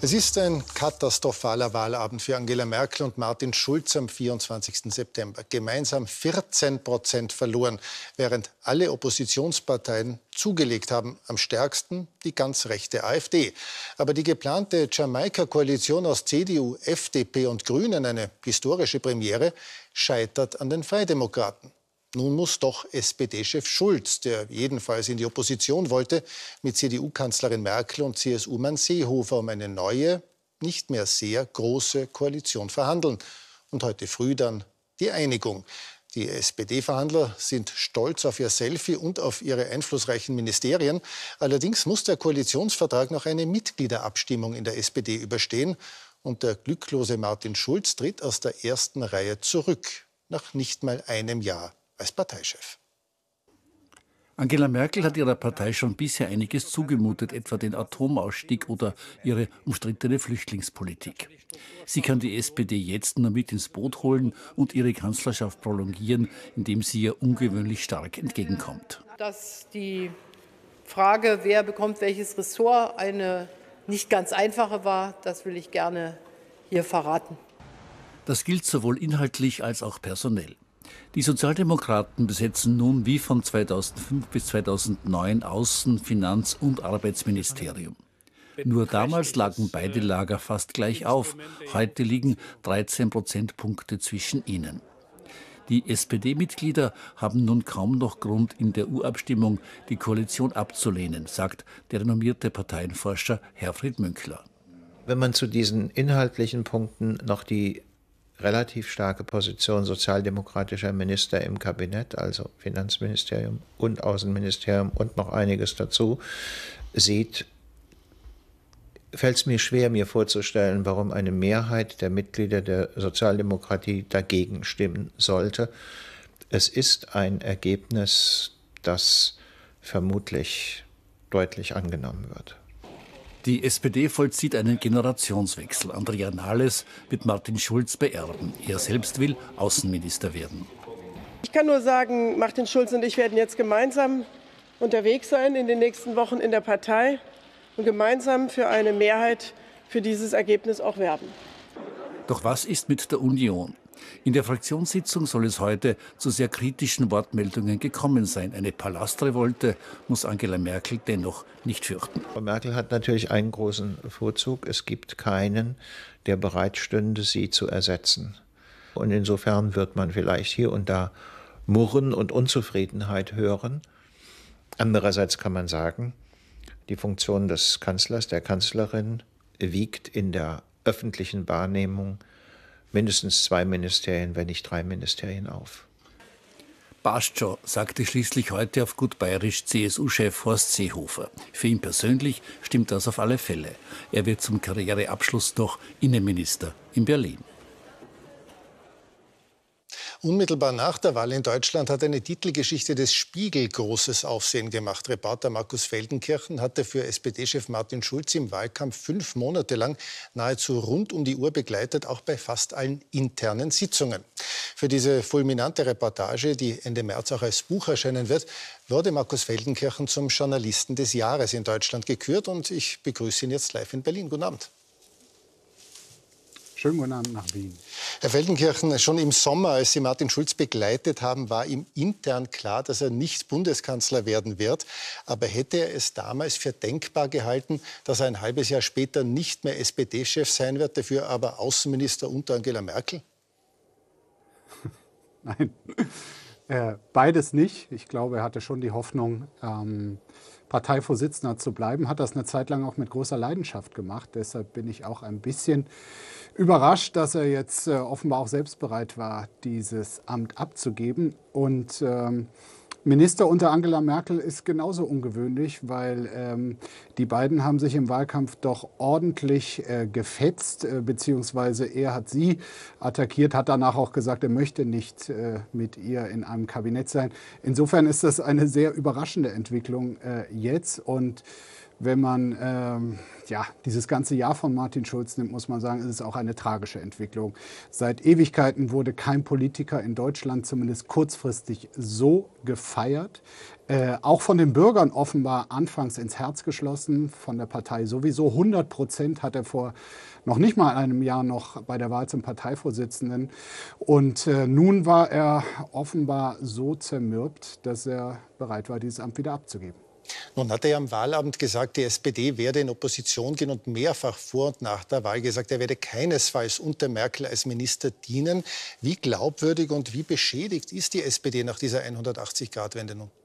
Es ist ein katastrophaler Wahlabend für Angela Merkel und Martin Schulz am 24. September. Gemeinsam 14% verloren, während alle Oppositionsparteien zugelegt haben. Am stärksten die ganz rechte AfD. Aber die geplante Jamaika-Koalition aus CDU, FDP und Grünen, eine historische Premiere, scheitert an den Freidemokraten. Nun muss doch SPD-Chef Schulz, der jedenfalls in die Opposition wollte, mit CDU-Kanzlerin Merkel und CSU-Mann Seehofer um eine neue, nicht mehr sehr große Koalition verhandeln. Und heute früh dann die Einigung. Die SPD-Verhandler sind stolz auf ihr Selfie und auf ihre einflussreichen Ministerien. Allerdings muss der Koalitionsvertrag noch eine Mitgliederabstimmung in der SPD überstehen. Und der glücklose Martin Schulz tritt aus der ersten Reihe zurück, nach nicht mal einem Jahr als Parteichef. Angela Merkel hat ihrer Partei schon bisher einiges zugemutet, etwa den Atomausstieg oder ihre umstrittene Flüchtlingspolitik. Sie kann die SPD jetzt nur mit ins Boot holen und ihre Kanzlerschaft prolongieren, indem sie ihr ungewöhnlich stark entgegenkommt. Dass die Frage, wer bekommt welches Ressort, eine nicht ganz einfache war, das will ich gerne hier verraten. Das gilt sowohl inhaltlich als auch personell. Die Sozialdemokraten besetzen nun wie von 2005 bis 2009 Außen-, Finanz- und Arbeitsministerium. Nur damals lagen beide Lager fast gleich auf. Heute liegen 13 Prozentpunkte zwischen ihnen. Die SPD-Mitglieder haben nun kaum noch Grund, in der U-Abstimmung die Koalition abzulehnen, sagt der renommierte Parteienforscher Herfried Münkler. Wenn man zu diesen inhaltlichen Punkten noch die relativ starke Position sozialdemokratischer Minister im Kabinett, also Finanzministerium und Außenministerium und noch einiges dazu, sieht, fällt es mir schwer, mir vorzustellen, warum eine Mehrheit der Mitglieder der Sozialdemokratie dagegen stimmen sollte. Es ist ein Ergebnis, das vermutlich deutlich angenommen wird. Die SPD vollzieht einen Generationswechsel. Andrea Nahles wird Martin Schulz beerben. Er selbst will Außenminister werden. Ich kann nur sagen, Martin Schulz und ich werden jetzt gemeinsam unterwegs sein in den nächsten Wochen in der Partei und gemeinsam für eine Mehrheit für dieses Ergebnis auch werben. Doch was ist mit der Union? In der Fraktionssitzung soll es heute zu sehr kritischen Wortmeldungen gekommen sein. Eine Palastrevolte muss Angela Merkel dennoch nicht fürchten. Frau Merkel hat natürlich einen großen Vorzug. Es gibt keinen, der bereit stünde, sie zu ersetzen. Und insofern wird man vielleicht hier und da Murren und Unzufriedenheit hören. Andererseits kann man sagen, die Funktion des Kanzlers, der Kanzlerin wiegt in der öffentlichen Wahrnehmung mindestens 2 Ministerien, wenn nicht 3 Ministerien auf. Passt schon, sagte schließlich heute auf gut bayerisch CSU-Chef Horst Seehofer. Für ihn persönlich stimmt das auf alle Fälle. Er wird zum Karriereabschluss noch Innenminister in Berlin. Unmittelbar nach der Wahl in Deutschland hat eine Titelgeschichte des Spiegel großes Aufsehen gemacht. Reporter Markus Feldenkirchen hatte für SPD-Chef Martin Schulz im Wahlkampf 5 Monate lang nahezu rund um die Uhr begleitet, auch bei fast allen internen Sitzungen. Für diese fulminante Reportage, die Ende März auch als Buch erscheinen wird, wurde Markus Feldenkirchen zum Journalisten des Jahres in Deutschland gekürt. Und ich begrüße ihn jetzt live in Berlin. Guten Abend. Schönen guten Abend nach Wien. Herr Feldenkirchen, schon im Sommer, als Sie Martin Schulz begleitet haben, war ihm intern klar, dass er nicht Bundeskanzler werden wird. Aber hätte er es damals für denkbar gehalten, dass er ein halbes Jahr später nicht mehr SPD-Chef sein wird, dafür aber Außenminister unter Angela Merkel? Nein, beides nicht. Ich glaube, er hatte schon die Hoffnung, Parteivorsitzender zu bleiben, hat das eine Zeit lang auch mit großer Leidenschaft gemacht. Deshalb bin ich auch ein bisschen überrascht, dass er jetzt offenbar auch selbst bereit war, dieses Amt abzugeben. Und Minister unter Angela Merkel ist genauso ungewöhnlich, weil die beiden haben sich im Wahlkampf doch ordentlich gefetzt, beziehungsweise er hat sie attackiert, hat danach auch gesagt, er möchte nicht mit ihr in einem Kabinett sein. Insofern ist das eine sehr überraschende Entwicklung jetzt und wenn man ja, dieses ganze Jahr von Martin Schulz nimmt, muss man sagen, ist es auch eine tragische Entwicklung. Seit Ewigkeiten wurde kein Politiker in Deutschland zumindest kurzfristig so gefeiert. Auch von den Bürgern offenbar anfangs ins Herz geschlossen, von der Partei sowieso. 100% hat er vor noch nicht mal einem Jahr noch bei der Wahl zum Parteivorsitzenden. Und nun war er offenbar so zermürbt, dass er bereit war, dieses Amt wieder abzugeben. Nun hat er ja am Wahlabend gesagt, die SPD werde in Opposition gehen und mehrfach vor und nach der Wahl gesagt, er werde keinesfalls unter Merkel als Minister dienen. Wie glaubwürdig und wie beschädigt ist die SPD nach dieser 180-Grad-Wende nun?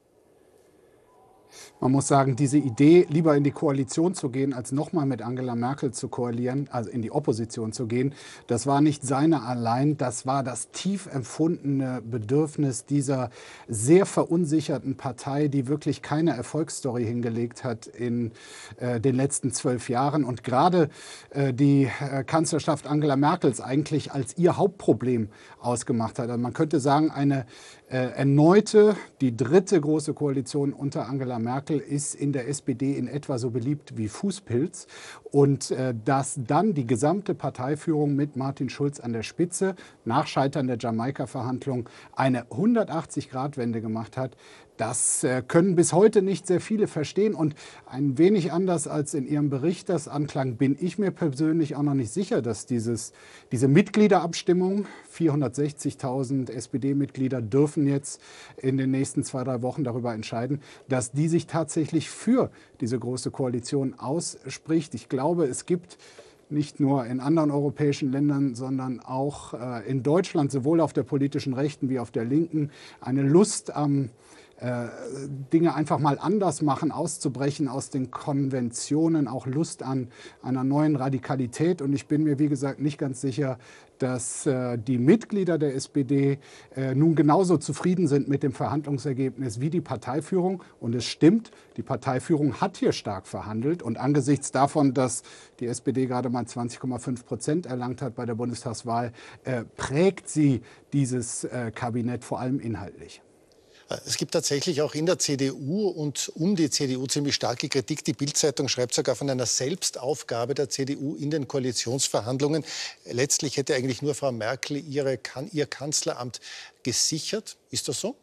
Man muss sagen, diese Idee, lieber in die Koalition zu gehen, als nochmal mit Angela Merkel zu koalieren, also in die Opposition zu gehen, das war nicht seine allein, das war das tief empfundene Bedürfnis dieser sehr verunsicherten Partei, die wirklich keine Erfolgsstory hingelegt hat in den letzten 12 Jahren und gerade die Kanzlerschaft Angela Merkels eigentlich als ihr Hauptproblem ausgemacht hat. Also man könnte sagen, eine erneute, die dritte große Koalition unter Angela Merkel ist in der SPD in etwa so beliebt wie Fußpilz. Und dass dann die gesamte Parteiführung mit Martin Schulz an der Spitze nach Scheitern der Jamaika-Verhandlung eine 180-Grad-Wende gemacht hat, das können bis heute nicht sehr viele verstehen. Und ein wenig anders als in Ihrem Bericht das anklang, bin ich mir persönlich auch noch nicht sicher, dass diese Mitgliederabstimmung, 460.000 SPD-Mitglieder dürfen jetzt in den nächsten 2-3 Wochen darüber entscheiden, dass die sich tatsächlich für diese große Koalition ausspricht. Ich glaube, es gibt nicht nur in anderen europäischen Ländern, sondern auch in Deutschland, sowohl auf der politischen Rechten wie auf der Linken, eine Lust am Dinge einfach mal anders machen, auszubrechen aus den Konventionen, auch Lust an einer neuen Radikalität. Und ich bin mir, wie gesagt, nicht ganz sicher, dass die Mitglieder der SPD nun genauso zufrieden sind mit dem Verhandlungsergebnis wie die Parteiführung. Und es stimmt, die Parteiführung hat hier stark verhandelt. Und angesichts davon, dass die SPD gerade mal 20,5% erlangt hat bei der Bundestagswahl, prägt sie dieses Kabinett vor allem inhaltlich. Es gibt tatsächlich auch in der CDU und um die CDU ziemlich starke Kritik. Die Bild-Zeitung schreibt sogar von einer Selbstaufgabe der CDU in den Koalitionsverhandlungen. Letztlich hätte eigentlich nur Frau Merkel ihr Kanzleramt gesichert. Ist das so?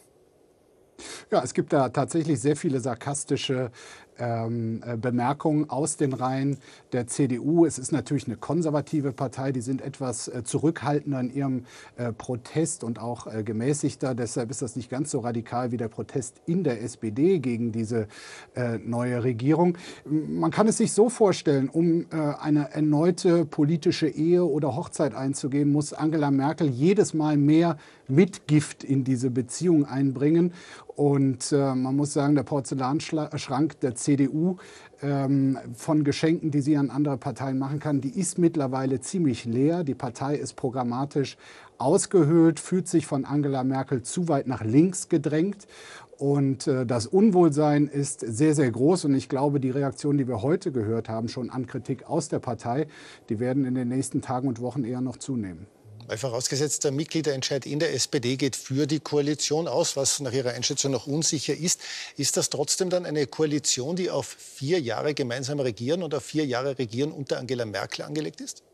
Ja, es gibt da tatsächlich sehr viele sarkastische Bemerkungen aus den Reihen der CDU. Es ist natürlich eine konservative Partei, die sind etwas zurückhaltender in ihrem Protest und auch gemäßigter. Deshalb ist das nicht ganz so radikal wie der Protest in der SPD gegen diese neue Regierung. Man kann es sich so vorstellen, um eine erneute politische Ehe oder Hochzeit einzugehen, muss Angela Merkel jedes Mal mehr Mitgift in diese Beziehung einbringen. Und man muss sagen, der Porzellanschrank der CDU von Geschenken, die sie an andere Parteien machen kann, die ist mittlerweile ziemlich leer. Die Partei ist programmatisch ausgehöhlt, fühlt sich von Angela Merkel zu weit nach links gedrängt. Und das Unwohlsein ist sehr, sehr groß. Und ich glaube, die Reaktionen, die wir heute gehört haben, schon an Kritik aus der Partei, die werden in den nächsten Tagen und Wochen eher noch zunehmen. Weil vorausgesetzt, der Mitgliederentscheid in der SPD geht für die Koalition aus, was nach Ihrer Einschätzung noch unsicher ist. Ist das trotzdem dann eine Koalition, die auf 4 Jahre gemeinsam regieren und auf 4 Jahre Regieren unter Angela Merkel angelegt ist?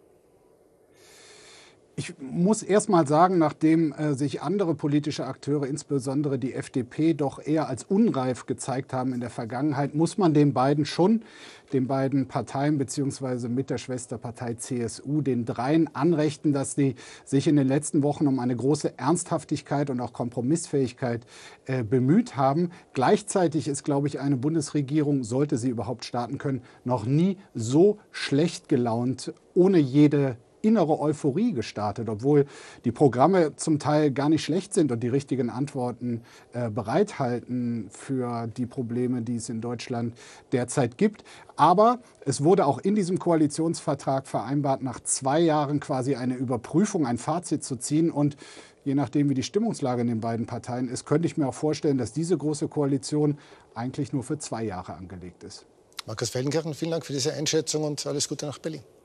Ich muss erst mal sagen, nachdem sich andere politische Akteure, insbesondere die FDP, doch eher als unreif gezeigt haben in der Vergangenheit, muss man den beiden Parteien beziehungsweise mit der Schwesterpartei CSU, den dreien anrechnen, dass sie sich in den letzten Wochen um eine große Ernsthaftigkeit und auch Kompromissfähigkeit bemüht haben. Gleichzeitig ist, glaube ich, eine Bundesregierung, sollte sie überhaupt starten können, noch nie so schlecht gelaunt, ohne jede innere Euphorie gestartet, obwohl die Programme zum Teil gar nicht schlecht sind und die richtigen Antworten bereithalten für die Probleme, die es in Deutschland derzeit gibt. Aber es wurde auch in diesem Koalitionsvertrag vereinbart, nach 2 Jahren quasi eine Überprüfung, ein Fazit zu ziehen. Und je nachdem, wie die Stimmungslage in den beiden Parteien ist, könnte ich mir auch vorstellen, dass diese große Koalition eigentlich nur für 2 Jahre angelegt ist. Markus Feldenkirchen, vielen Dank für diese Einschätzung und alles Gute nach Berlin.